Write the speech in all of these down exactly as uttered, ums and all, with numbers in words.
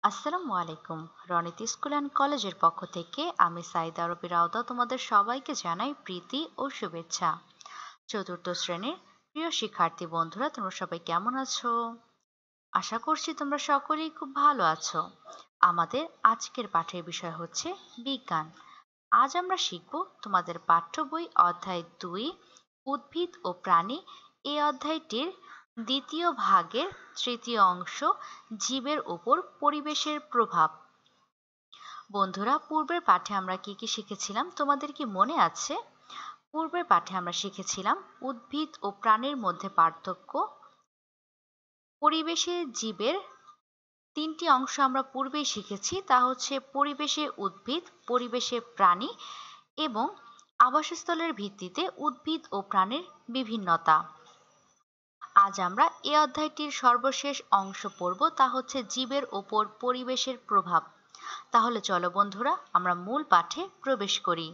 আসসালামু আলাইকুম। Ronit school and কলেজের পক্ষ থেকে আমি সাইদা রবি রাউদা তোমাদের সবাইকে জানাই প্রীতি ও শুভেচ্ছা। চতুর্থ শ্রেণীর প্রিয় শিক্ষার্থী বন্ধুরা, তোমরা সবাই কেমন আছো? আশা করছি তোমরা সকলেই খুব ভালো আছো। আমাদের আজকের পাঠের বিষয় হচ্ছে বিজ্ঞান। আজ আমরা শিখব তোমাদের পাঠ্য বই অধ্যায় দুই উদ্ভিদ ও প্রাণী, এই অধ্যায়টির দ্বিতীয় ভাগের তৃতীয় অংশ জীবের উপর পরিবেশের প্রভাব। বন্ধুরা, পূর্বের পাঠে আমরা কি কি শিখেছিলাম তোমাদের কি মনে আছে? পূর্বের পাঠে আমরা শিখেছিলাম উদ্ভিদ ও প্রাণীর মধ্যে পার্থক্য। পরিবেশে জীবের তিনটি অংশ আমরা পূর্বেই শিখেছি, তা হচ্ছে পরিবেশে উদ্ভিদ, পরিবেশে প্রাণী এবং আবাসস্থলের ভিত্তিতে উদ্ভিদ ও প্রাণীর বিভিন্নতা। আজ আমরা এই অধ্যায়টির সর্বশেষ অংশ পড়ব, তা হচ্ছে জীবের ওপর পরিবেশের প্রভাব। তাহলে চলো বন্ধুরা, আমরা মূল পাঠে প্রবেশ করি।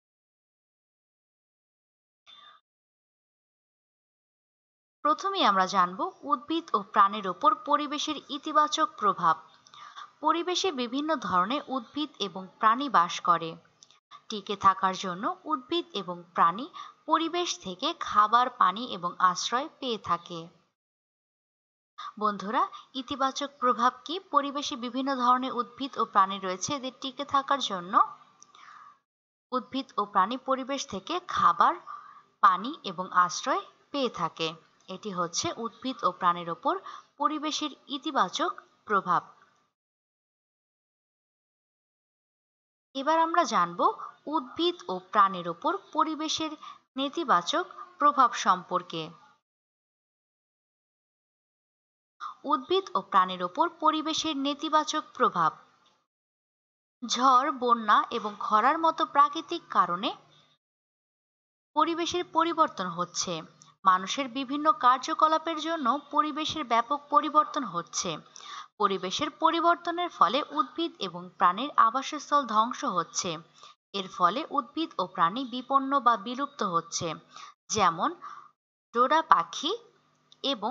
প্রথমে আমরা জানব উদ্ভিদ ও প্রাণীর ওপর পরিবেশের ইতিবাচক প্রভাব। পরিবেশে বিভিন্ন ধরনের উদ্ভিদ এবং প্রাণী বাস করে। টিকে থাকার জন্য উদ্ভিদ এবং প্রাণী পরিবেশ থেকে খাবার, পানি এবং আশ্রয় পেয়ে থাকে। বন্ধুরা, ইতিবাচক প্রভাব কি? পরিবেশে বিভিন্ন ধরনের উদ্ভিদ ও প্রাণী রয়েছে, এদের টিকে থাকার জন্য উদ্ভিদ ও প্রাণী পরিবেশ থেকে খাবার, পানি এবং আশ্রয় পেয়ে থাকে। এটি হচ্ছে উদ্ভিদ ও প্রাণীর ওপর পরিবেশের ইতিবাচক প্রভাব। এবার আমরা জানব উদ্ভিদ ও প্রাণীর ওপর পরিবেশের নেতিবাচক প্রভাব সম্পর্কে। উদ্ভিদ ও প্রাণীর ওপর পরিবেশের নেতিবাচক প্রভাব। ঝড়, বন্যা এবং খরার মতো প্রাকৃতিক কারণে পরিবেশের পরিবর্তন হচ্ছে। মানুষের বিভিন্ন কার্যকলাপের জন্য পরিবেশের ব্যাপক পরিবর্তন হচ্ছে। পরিবেশের পরিবর্তনের ফলে উদ্ভিদ এবং প্রাণীর আবাসস্থল ধ্বংস হচ্ছে। এর ফলে উদ্ভিদ ও প্রাণী বিপন্ন বা বিলুপ্ত হচ্ছে, যেমন ডোডা পাখি এবং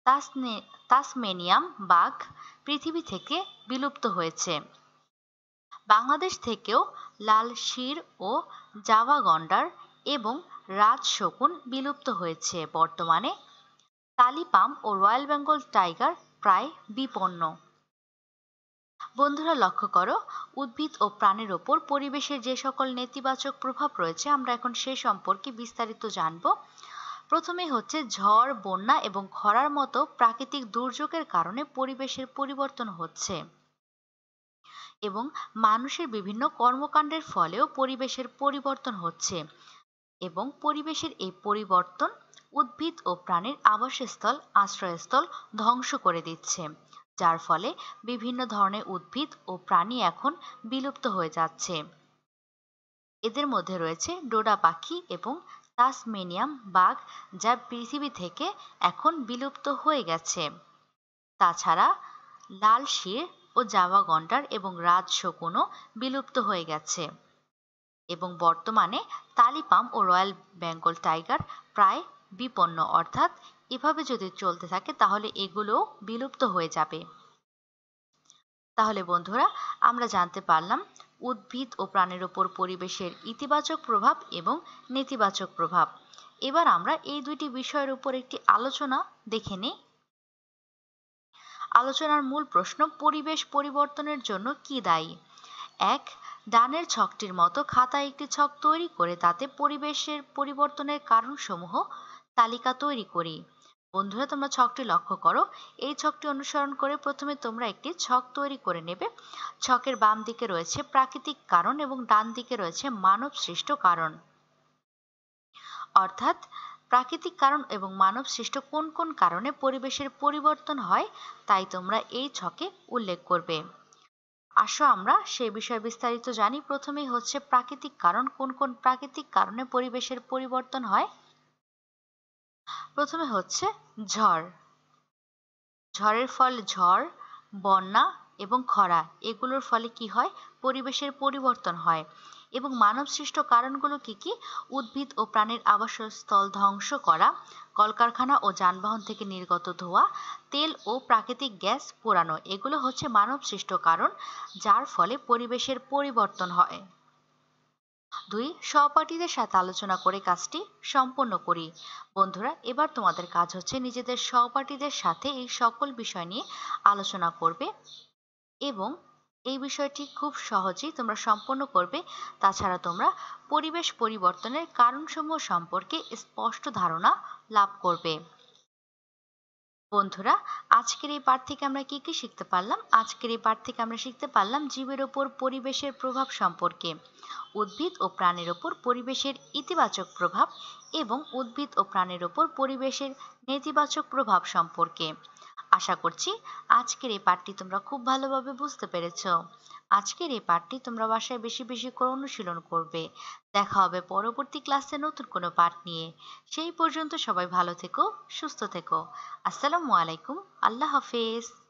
তাসমেনিয়াম বাঘ পৃথিবী থেকে বিলুপ্ত হয়েছে। বাংলাদেশ থেকেও লাল শির ও জাভা গন্ডার এবং রাজ শকুন বিলুপ্ত হয়েছে। বর্তমানে তালিপাম ও রয়্যাল বেঙ্গল টাইগার প্রায় বিপন্ন। বন্ধুরা, লক্ষ্য করো, উদ্ভিদ ও প্রাণীর ওপর পরিবেশের যে সকল নেতিবাচক প্রভাব রয়েছে আমরা এখন সে সম্পর্কে বিস্তারিত জানব। প্রথমে হচ্ছে ঝড়, বন্যা এবং খরার মতো প্রাকৃতিক দুর্যোগের কারণে পরিবেশের পরিবর্তন হচ্ছে এবং মানুষের বিভিন্ন কর্মকাণ্ডের ফলেও পরিবেশের পরিবর্তন হচ্ছে এবং পরিবেশের এই পরিবর্তন উদ্ভিদ ও প্রাণীর আবাসস্থল, আশ্রয়স্থল ধ্বংস করে দিচ্ছে, যার ফলে বিভিন্ন ধরনের উদ্ভিদ ও প্রাণী এখন বিলুপ্ত হয়ে যাচ্ছে। এদের মধ্যে রয়েছে ডোডা পাখি এবং তাসমেনিয়াম বাঘ, যা পৃথিবী থেকে এখন বিলুপ্ত হয়ে গেছে। তাছাড়া লাল শির ও জাভা গন্ডার এবং রাজ শকুনও বিলুপ্ত হয়ে গেছে এবং বর্তমানে তালিপাম ও রয়্যাল বেঙ্গল টাইগার প্রায় বিপন্ন। অর্থাৎ এভাবে যদি চলতে থাকে তাহলে এগুলোও বিলুপ্ত হয়ে যাবে। তাহলে বন্ধুরা, আমরা জানতে পারলাম উদ্ভিদ ও প্রাণীর উপর পরিবেশের ইতিবাচক প্রভাব এবং নেতিবাচক প্রভাব। এবার আমরা এই দুইটি বিষয়ের উপর একটি আলোচনা দেখে নিই। আলোচনার মূল প্রশ্ন, পরিবেশ পরিবর্তনের জন্য কি দায়ী? এক, ডানের ছকটির মতো খাতায় একটি ছক তৈরি করে তাতে পরিবেশের পরিবর্তনের কারণসমূহ তালিকা তৈরি করি। বন্ধুরা, তোমরা ছকটি লক্ষ্য করো। এই ছকটি অনুসরণ করে প্রথমে তোমরা একটি ছক তৈরি করে নেবে। ছকের বাম দিকে রয়েছে প্রাকৃতিক কারণ এবং ডান দিকে রয়েছে মানব সৃষ্ট কারণ। অর্থাৎ প্রাকৃতিক কারণ এবং মানব সৃষ্ট কোন কোন কারণে পরিবেশের পরিবর্তন হয় তাই তোমরা এই ছকে উল্লেখ করবে। আসো আমরা সেই বিষয়ে বিস্তারিত জানি। প্রথমেই হচ্ছে প্রাকৃতিক কারণ। কোন কোন প্রাকৃতিক কারণে পরিবেশের পরিবর্তন হয়? প্রথমে হচ্ছে ঝড়। ঝড়ের ফলে ঝড়, বন্যা এবং খরা এগুলোর ফলে কি হয়, পরিবেশের পরিবর্তন হয়। এবং মানব সৃষ্ট কারণগুলো কি কি? উদ্ভিদ ও প্রাণীর আবাসস্থল ধ্বংস করা, কলকারখানা ও যানবাহন থেকে নির্গত ধোঁয়া, তেল ও প্রাকৃতিক গ্যাস পোড়ানো, এগুলো হচ্ছে মানব সৃষ্ট কারণ যার ফলে পরিবেশের পরিবর্তন হয়। দুই, সহপাঠীদের সাথে আলোচনা করে কাজটি সম্পন্ন করি। বন্ধুরা, এবার তোমাদের কাজ হচ্ছে নিজেদের সহপাঠীদের সাথে এই সকল বিষয় নিয়ে আলোচনা করবে এবং এই বিষয়টি খুব সহজেই তোমরা সম্পন্ন করবে। তাছাড়া তোমরা পরিবেশ পরিবর্তনের কারণসমূহ সম্পর্কে স্পষ্ট ধারণা লাভ করবে। বন্ধুরা, আজকের এই পাঠ থেকে আমরা কি কি শিখতে পারলাম? আজকের এই পাঠ থেকে আমরা শিখতে পারলাম জীবের ওপর পরিবেশের প্রভাব সম্পর্কে, উদ্ভিদ ও প্রাণীর ওপর পরিবেশের ইতিবাচক প্রভাব এবং উদ্ভিদ ও প্রাণীর ওপর পরিবেশের নেতিবাচক প্রভাব সম্পর্কে। আশা করছি আজকের এই পাঠটি তোমরা খুব ভালোভাবে বুঝতে পেরেছো। আজকের এই পাঠটি তোমরা বাসায় বেশি বেশি করে অনুশীলন করবে। দেখা হবে পরবর্তী ক্লাসে নতুন কোনো পাঠ নিয়ে। সেই পর্যন্ত সবাই ভালো থেকো, সুস্থ থেকো। আসসালামু আলাইকুম। আল্লাহ হাফেজ।